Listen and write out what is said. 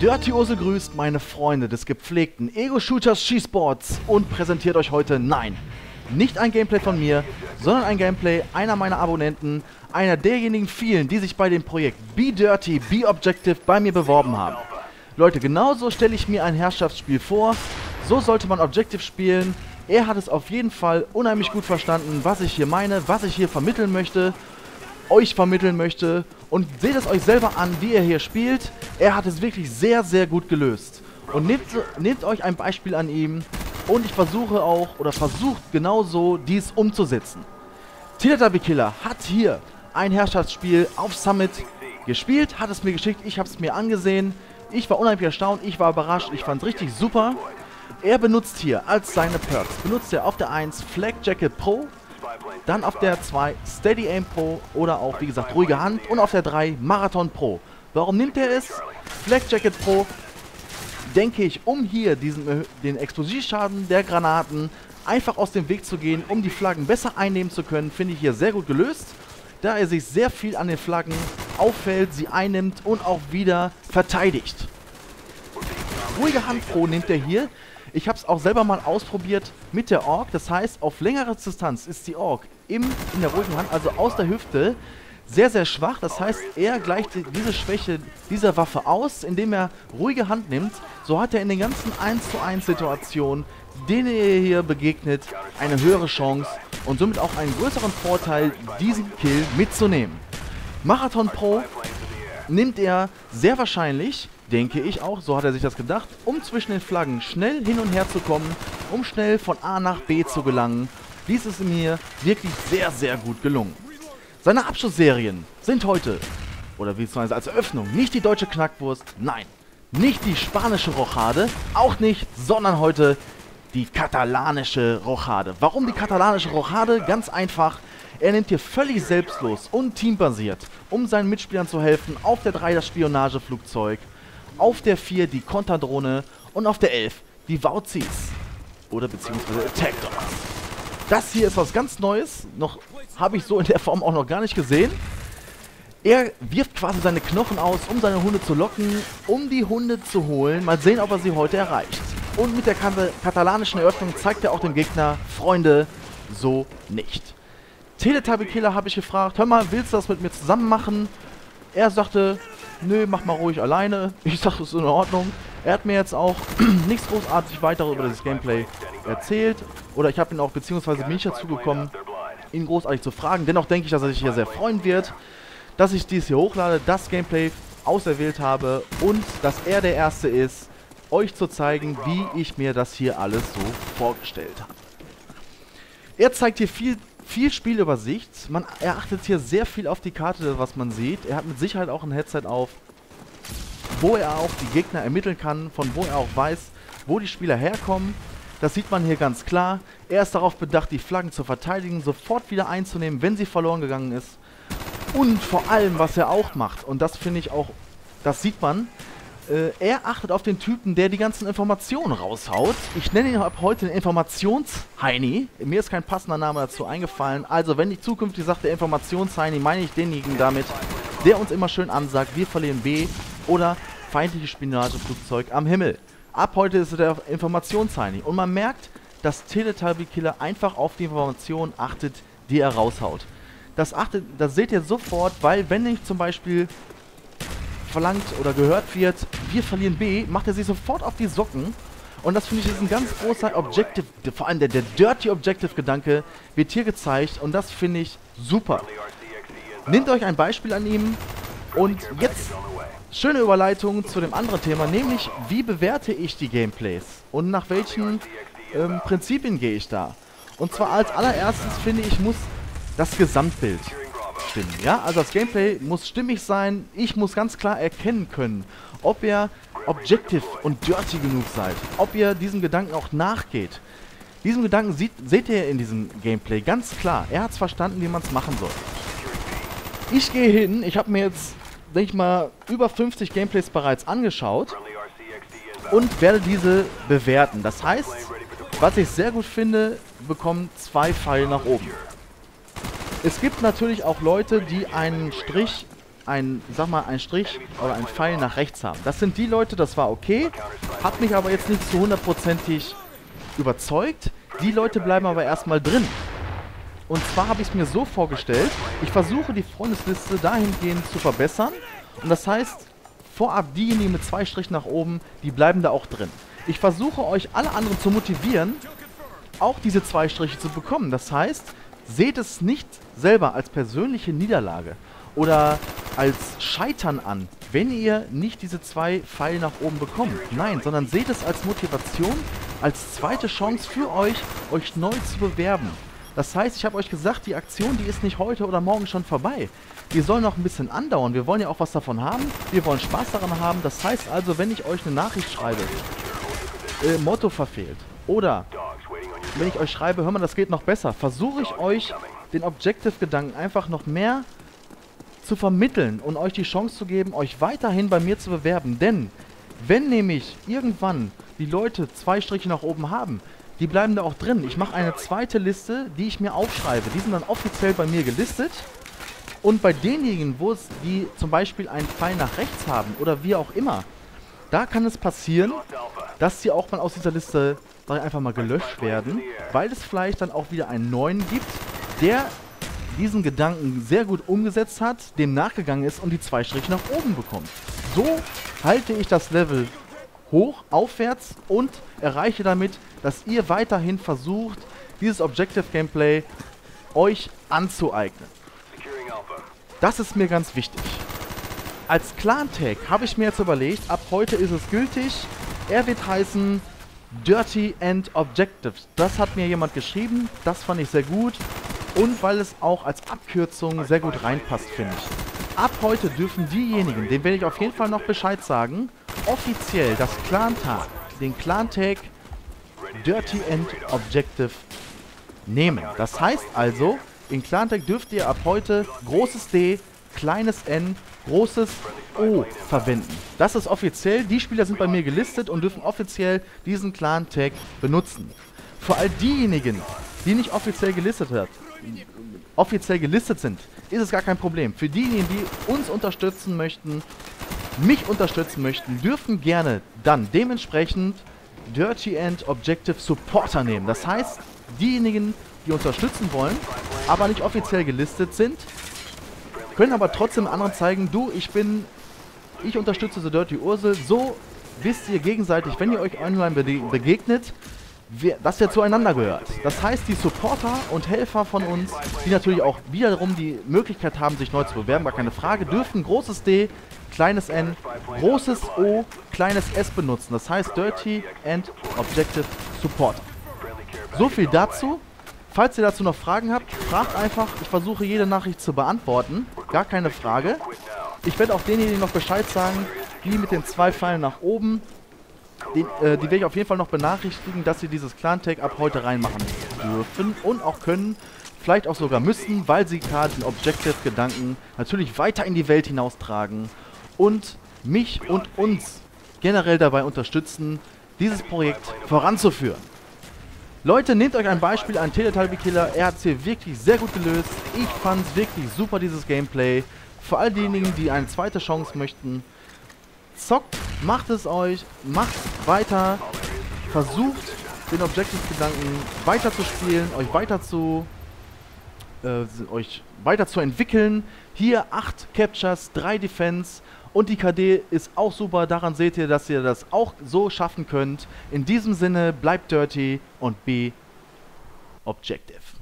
Dirty Ursel grüßt meine Freunde des gepflegten Ego-Shooters Schießboards und präsentiert euch heute, nein, nicht ein Gameplay von mir, sondern ein Gameplay einer meiner Abonnenten, einer derjenigen vielen, die sich bei dem Projekt Be Dirty, Be Objective bei mir beworben haben. Leute, genauso stelle ich mir ein Herrschaftsspiel vor, so sollte man Objective spielen. Er hat es auf jeden Fall unheimlich gut verstanden, was ich hier meine, was ich hier vermitteln möchte, euch vermitteln möchte, und seht es euch selber an, wie er hier spielt. Er hat es wirklich sehr, sehr gut gelöst. Und nehmt euch ein Beispiel an ihm und ich versuche auch, oder versucht genauso dies umzusetzen. Teletubby Killer hat hier ein Herrschaftsspiel auf Summit gespielt, hat es mir geschickt, ich habe es mir angesehen. Ich war unheimlich erstaunt, ich war überrascht, ich fand es richtig super. Er benutzt hier als seine Perks, benutzt er auf der 1 Flak Jacket Pro, dann auf der 2 Steady Aim Pro oder auch, wie gesagt, ruhige Hand, und auf der 3 Marathon Pro. Warum nimmt er es? Flak Jacket Pro, denke ich, um hier den Explosivschaden der Granaten einfach aus dem Weg zu gehen, um die Flaggen besser einnehmen zu können, finde ich hier sehr gut gelöst, da er sich sehr viel an den Flaggen auffällt, sie einnimmt und auch wieder verteidigt. Ruhige Hand Pro nimmt er hier. Ich habe es auch selber mal ausprobiert mit der Ork, das heißt, auf längere Distanz ist die Ork in der ruhigen Hand, also aus der Hüfte, sehr, sehr schwach. Das heißt, er gleicht diese Schwäche dieser Waffe aus, indem er ruhige Hand nimmt. So hat er in den ganzen 1:1 Situationen, denen er hier begegnet, eine höhere Chance und somit auch einen größeren Vorteil, diesen Kill mitzunehmen. Marathon Pro nimmt er sehr wahrscheinlich, denke ich auch, so hat er sich das gedacht, um zwischen den Flaggen schnell hin und her zu kommen, um schnell von A nach B zu gelangen. Dies ist mir wirklich sehr, sehr gut gelungen. Seine Abschussserien sind heute, oder beziehungsweise als Eröffnung, nicht die deutsche Knackwurst, nein, nicht die spanische Rochade, auch nicht, sondern heute die katalanische Rochade. Warum die katalanische Rochade? Ganz einfach. Er nimmt hier völlig selbstlos und teambasiert, um seinen Mitspielern zu helfen, auf der 3 das Spionageflugzeug, auf der 4 die Konterdrohne und auf der 11 die Wauzis oder beziehungsweise Attack Dogs. Das hier ist was ganz Neues, noch habe ich so in der Form auch noch gar nicht gesehen. Er wirft quasi seine Knochen aus, um seine Hunde zu locken, um die Hunde zu holen. Mal sehen, ob er sie heute erreicht. Und mit der katalanischen Eröffnung zeigt er auch dem Gegner, Freunde, so nicht. Teletubby Killer habe ich gefragt, hör mal, willst du das mit mir zusammen machen? Er sagte, nö, mach mal ruhig alleine. Ich sag, das ist in Ordnung. Er hat mir jetzt auch nichts großartig weiter über das Gameplay erzählt. Oder ich habe ihn auch, beziehungsweise bin ich dazu gekommen, ihn großartig zu fragen. Dennoch denke ich, dass er sich hier sehr freuen wird, dass ich dies hier hochlade, das Gameplay auserwählt habe und dass er der Erste ist, euch zu zeigen, wie ich mir das hier alles so vorgestellt habe. Er zeigt hier viel Spielübersicht. Er achtet hier sehr viel auf die Karte, was man sieht. Er hat mit Sicherheit auch ein Headset auf, wo er auch die Gegner ermitteln kann, von wo er auch weiß, wo die Spieler herkommen. Das sieht man hier ganz klar. Er ist darauf bedacht, die Flaggen zu verteidigen, sofort wieder einzunehmen, wenn sie verloren gegangen ist. Und vor allem, was er auch macht, und das finde ich auch, das sieht man, er achtet auf den Typen, der die ganzen Informationen raushaut. Ich nenne ihn ab heute den Informationsheini. Mir ist kein passender Name dazu eingefallen. Also, wenn ich zukünftig sage, der Informationsheini, meine ich denjenigen damit, der uns immer schön ansagt, wir verlieren B oder feindliches Spionageflugzeug am Himmel. Ab heute ist er der Informationsheini. Und man merkt, dass Teletubby Killer einfach auf die Informationen achtet, die er raushaut. Das seht ihr sofort, weil wenn ich zum Beispiel verlangt oder gehört wird, wir verlieren B, macht er sich sofort auf die Socken. Und das finde ich ist ein ganz großer Objective, vor allem der Dirty Objective Gedanke wird hier gezeigt und das finde ich super. Nehmt euch ein Beispiel an ihm und jetzt schöne Überleitung zu dem anderen Thema, nämlich wie bewerte ich die Gameplays und nach welchen Prinzipien gehe ich da. Und zwar als allererstes finde ich, muss das Gesamtbild stimmen. Ja, also das Gameplay muss stimmig sein. Ich muss ganz klar erkennen können, ob ihr objective und dirty genug seid. Ob ihr diesem Gedanken auch nachgeht. Diesen Gedanken seht ihr in diesem Gameplay ganz klar. Er hat es verstanden, wie man es machen soll. Ich gehe hin. Ich habe mir jetzt, denke ich mal, über 50 Gameplays bereits angeschaut und werde diese bewerten. Das heißt, was ich sehr gut finde, bekommen 2 Pfeile nach oben. Es gibt natürlich auch Leute, die einen Strich sag mal, ein Strich oder ein Pfeil nach rechts haben. Das sind die Leute, das war okay, hat mich aber jetzt nicht zu 100%ig überzeugt. Die Leute bleiben aber erstmal drin. Und zwar habe ich es mir so vorgestellt, ich versuche die Freundesliste dahingehend zu verbessern. Und das heißt, vorab diejenigen mit 2 Strichen nach oben, die bleiben da auch drin. Ich versuche euch alle anderen zu motivieren, auch diese 2 Striche zu bekommen. Das heißt, seht es nicht selber als persönliche Niederlage oder als Scheitern an, wenn ihr nicht diese 2 Pfeile nach oben bekommt. Nein, sondern seht es als Motivation, als zweite Chance für euch, euch neu zu bewerben. Das heißt, ich habe euch gesagt, die Aktion, die ist nicht heute oder morgen schon vorbei. Die soll noch ein bisschen andauern. Wir wollen ja auch was davon haben. Wir wollen Spaß daran haben. Das heißt also, wenn ich euch eine Nachricht schreibe, Motto verfehlt, oder wenn ich euch schreibe, hör mal, das geht noch besser, versuche ich euch den Objective-Gedanken einfach noch mehr zu vermitteln und euch die Chance zu geben, euch weiterhin bei mir zu bewerben. Denn wenn nämlich irgendwann die Leute 2 Striche nach oben haben, die bleiben da auch drin. Ich mache eine zweite Liste, die ich mir aufschreibe. Die sind dann offiziell bei mir gelistet. Und bei denjenigen, die zum Beispiel einen Pfeil nach rechts haben oder wie auch immer, da kann es passieren, dass sie auch mal aus dieser Liste einfach mal gelöscht werden, weil es vielleicht dann auch wieder einen neuen gibt, der diesen Gedanken sehr gut umgesetzt hat, dem nachgegangen ist und die 2 Striche nach oben bekommt. So halte ich das Level hoch, aufwärts und erreiche damit, dass ihr weiterhin versucht, dieses Objective Gameplay euch anzueignen. Das ist mir ganz wichtig. Als Clan-Tag habe ich mir jetzt überlegt, ab heute ist es gültig, er wird heißen Dirty End Objectives. Das hat mir jemand geschrieben, das fand ich sehr gut und weil es auch als Abkürzung sehr gut reinpasst, finde ich. Ab heute dürfen diejenigen, denen werde ich auf jeden Fall noch Bescheid sagen, offiziell das Clan-Tag, den Clan-Tag Dirty End Objective nehmen. Das heißt also, in Clan-Tag dürft ihr ab heute großes D, kleines N, großes O verwenden. Das ist offiziell. Die Spieler sind bei mir gelistet und dürfen offiziell diesen Clan-Tag benutzen. Für all diejenigen, die nicht offiziell gelistet sind, ist es gar kein Problem. Für diejenigen, die uns unterstützen möchten, mich unterstützen möchten, dürfen gerne dann dementsprechend Dirty End Objective Supporter nehmen. Das heißt, diejenigen, die unterstützen wollen, aber nicht offiziell gelistet sind, können aber trotzdem anderen zeigen, du, ich unterstütze The Dirty Ursel. So wisst ihr gegenseitig, wenn ihr euch online begegnet, dass ihr zueinander gehört. Das heißt, die Supporter und Helfer von uns, die natürlich auch wiederum die Möglichkeit haben, sich neu zu bewerben, gar keine Frage, dürfen großes D, kleines N, großes O, kleines S benutzen. Das heißt Dirty End Objective Supporter. So viel dazu. Falls ihr dazu noch Fragen habt, fragt einfach. Ich versuche jede Nachricht zu beantworten. Gar keine Frage. Ich werde auch denjenigen noch Bescheid sagen, die mit den 2 Pfeilen nach oben, die werde ich auf jeden Fall noch benachrichtigen, dass sie dieses Clan-Tag ab heute reinmachen dürfen und auch können, vielleicht auch sogar müssen, weil sie gerade den Objective-Gedanken natürlich weiter in die Welt hinaustragen und mich und uns generell dabei unterstützen, dieses Projekt voranzuführen. Leute, nehmt euch ein Beispiel an Teletubby-Killer. Er hat es hier wirklich sehr gut gelöst. Ich fand es wirklich super, dieses Gameplay. Für all diejenigen, die eine zweite Chance möchten, zockt, macht es euch, macht weiter, versucht den Objective-Gedanken weiter zu spielen, euch weiter zu entwickeln. Hier 8 Captures, 3 Defense und die KD ist auch super. Daran seht ihr, dass ihr das auch so schaffen könnt. In diesem Sinne, bleibt dirty und be objective.